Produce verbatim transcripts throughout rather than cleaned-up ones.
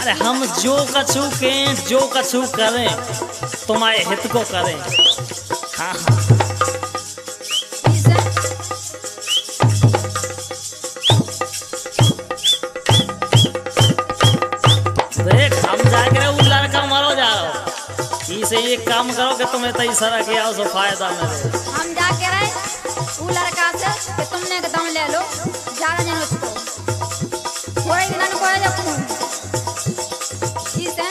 अरे हम जो कछु के जो कछु करें तुम्हारे हित को करें। हाँ हाँ देख हम जाके वो लड़का मरो जा रहा इसे एक काम करो कि तुम्हें तई सरा के आओ सो फायदा मेरे। हम जाके रहे वो लड़का से कि तुमने एकदम ले लो ज्यादा जन उसको थोड़े दिन को है जब इसे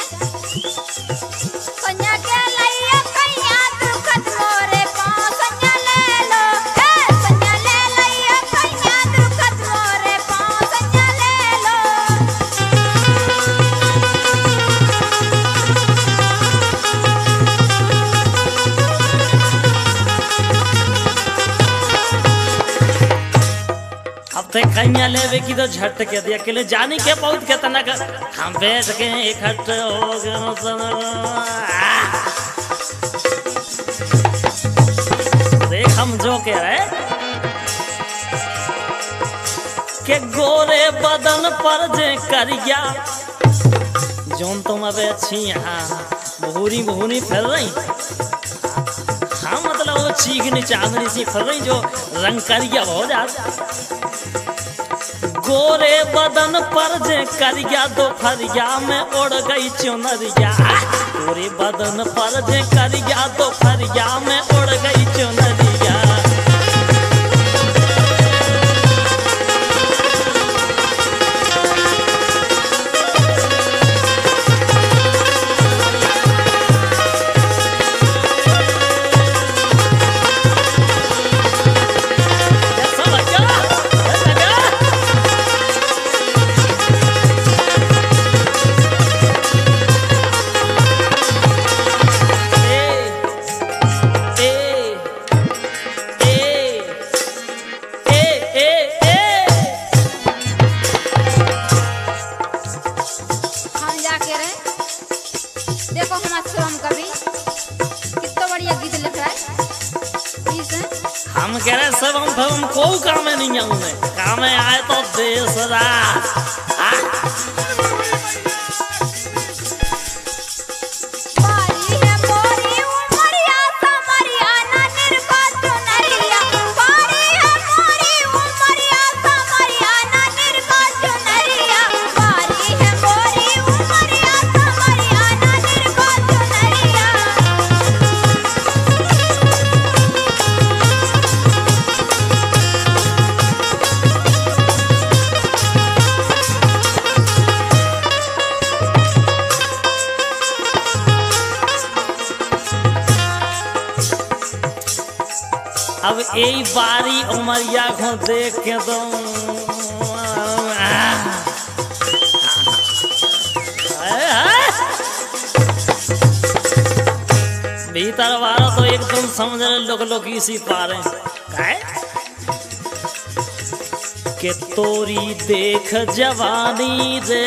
कन्या के लिए कन्या दुखत मोरे पाँव कन्या ले लो ए कन्या ले लिए कन्या दुखत मोरे पाँव कन्या ले लो। अब ते कन्या लेवे की तो झट के दिया के लिए जानी के बहुत के तना कर हम बैठ के इकट्ठे हो गए। देख हम जो कह रहे के गोरे बदन पर जे करिया जोन तुम अब अच्छी यहाँ भूरी भूरी फिर रही। हाँ मतलब वो चीखनी चांदनी सी फिर रही जो रंग करिया हो जाता। गोरे बदन पर जे करिया दोपहरिया में उड़ गई चुनरिया। गोरे बदन पर जे करिया दोपहरिया में उड़ गई चुनरिया। देखो हमारा हम कभी कितना बढ़िया गीत लिख रहा है। हम कह रहे सब हम हम को काम में नहीं आऊंगे काम में आए तो देश राज। अब यही बारी उमरिया को देख के तो भीतर वाला तो एकदम समझ रहे लोग लोग इसी पारे के तोरी देख जवानी रे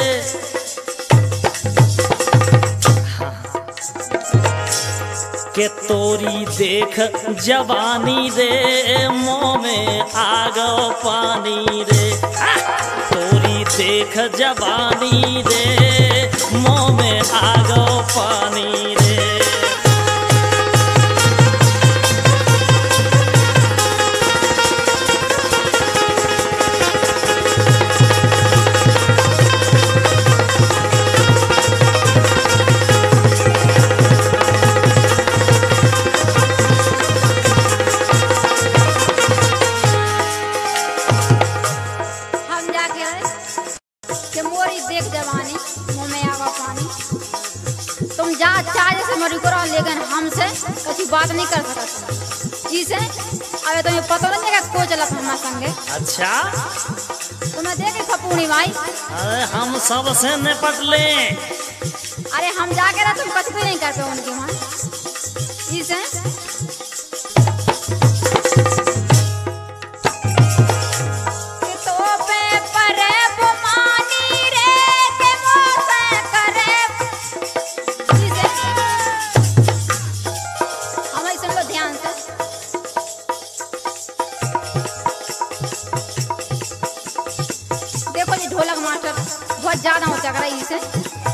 के तोरी देख जवानी रे मुँह में आ गो पानी रे। तोरी देख जवानी रे मुँह में आ गो पानी रे। देख जवानी मुँह में आवा पानी तुम जा चाह जैसे मरी करो लेकिन हमसे कभी बात नहीं कर सकता इसे। अरे तुम्हें तो पता नहीं है को चला हमारे संगे। अच्छा तुम्हें देखे खपूनी भाई। अरे हम सब से निपट ले। अरे हम जाके रहे तुम कुछ भी नहीं करते उनके वहाँ इसे। ढोलक मास्टर बहुत ज्यादा हो चक रही इसे।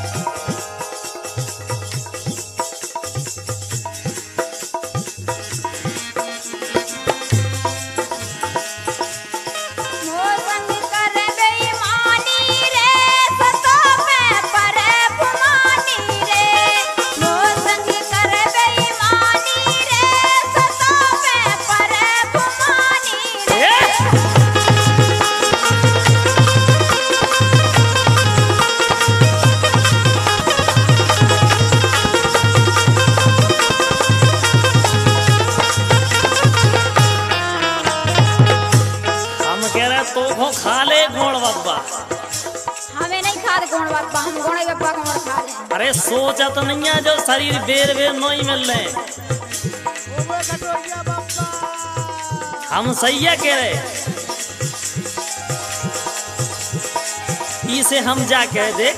खा ले गोड़ बाबा। हमें नहीं खा गोड़ बाबा, हम गोड़े बाबा को खा ले। अरे सोचा तो नहीं है जो शरीर बेर बेर नहीं मिल रहे। हम सही है कह रहे। इसे हम जा कह दे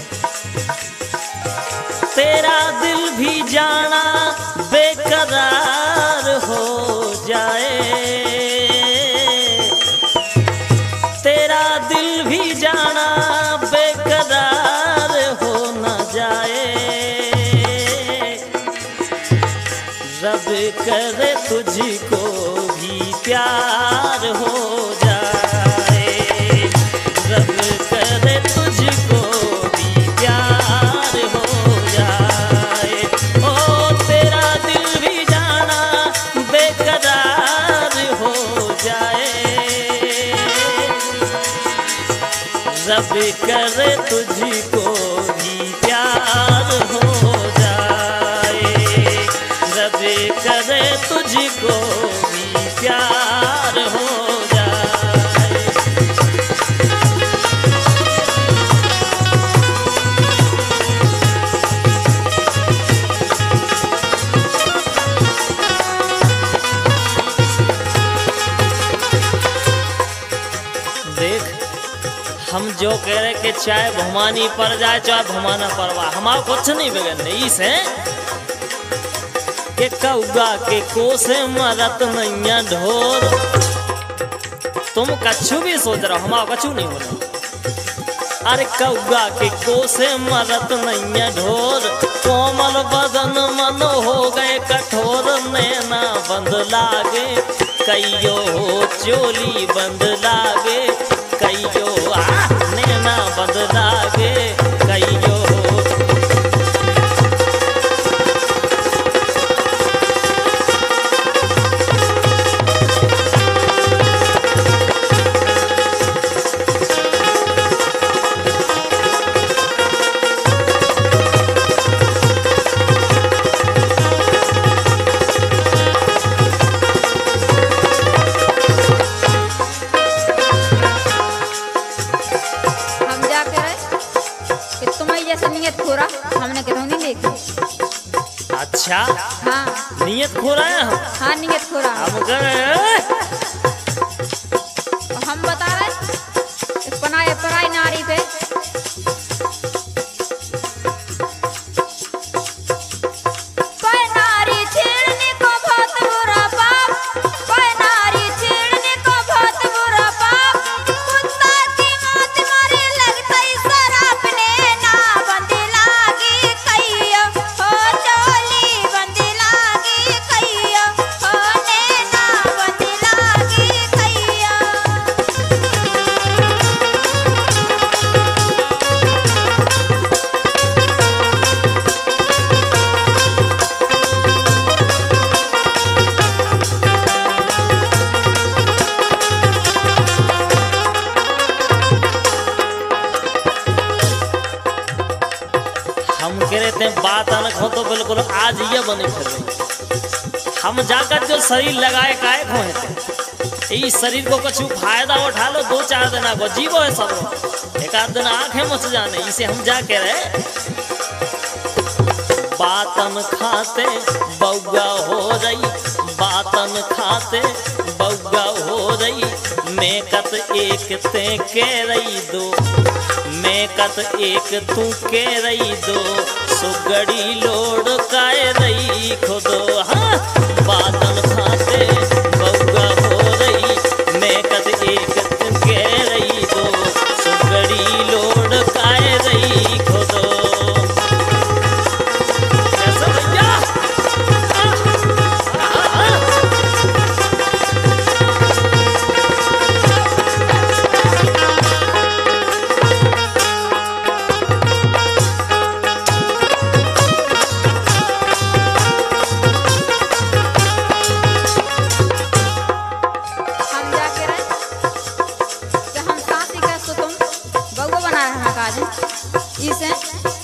तेरा दिल भी जाना बेकरार हो जाए, तेरा दिल भी जाना बेकरार हो न जाए, रब करे तुझको भी प्यार हो जाए, रब करे तुझको भी प्यार हो जाए। ओ तेरा दिल भी जाना बेकरार हो जाए, रब करे तुझको भी प्यार हो जाए, रब करे तुझको भी प्यार हो जाए। देख हम जो कह रहे कि चाहे भुमानी पर जाए चाहे भुमाना परवा, हमारा कुछ नहीं बिगड़ने इसे के कौगा के कोसे मरत नैया ढोर। तुम कछु भी सोच रहे हो, हमारा कछु नहीं हो रहा। अरे कौगा के कोसे मरत नैया ढोर, कोमल बदन मन हो गए कठोर, नैना बंद लागे कईयो चोली बंद लागे, कईयो नैना बंद लागे कईयो। हमने कहीं नहीं देखी। अच्छा हाँ नियत खो रहा है हम। हाँ नियत खो रहा हम कर रहे हम बता रहे पनाए पराई नारी पे बात अलग हो तो बिल्कुल आज ये बने फिर हम जाकर जो शरीर लगाए काहे खोए इस शरीर को कुछ फायदा उठा लो, दो चार दिन को जीवो है सब, एक आध दिन आंखें मुझ जाने। इसे हम जाके रहे बातन खाते बउआ हो रही, बातन खाते बउआ हो रही, मेकत एक ते के रही दो, मेकत एक तू के रही दो, सुगड़ी लोड काय रही खुदो। हाँ बातन खाते बउआ हो रही, मेकत एक तू के रही दो, सुगड़ी लोड काय बना रहे हमें काज इसे